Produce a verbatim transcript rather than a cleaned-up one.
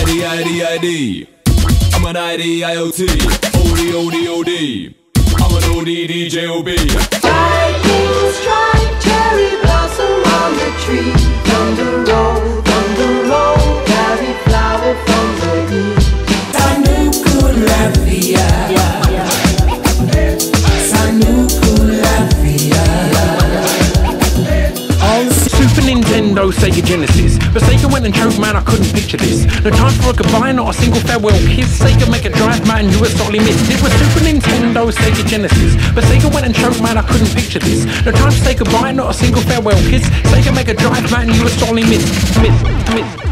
the I D I D. I'm an I D I O T. O D O D O D. I'm an O D D J O B. Lightning strike, cherry blossom on the tree. Thunder roll, thunder roll, carry flower from the east. Sanuku Lafia. Sanuku Lafia. Super Nintendo, Sega Genesis. But Sega went and choked, man, I couldn't picture this. No time for a goodbye, not a single farewell kiss. Sega Mega Drive, man, you were sorely missed. It was Super Nintendo, Sega Genesis. But Sega went and choked, man, I couldn't picture this. No time to say goodbye, not a single farewell kiss. Sega Mega Drive, man, you were sorely missed. Missed, missed.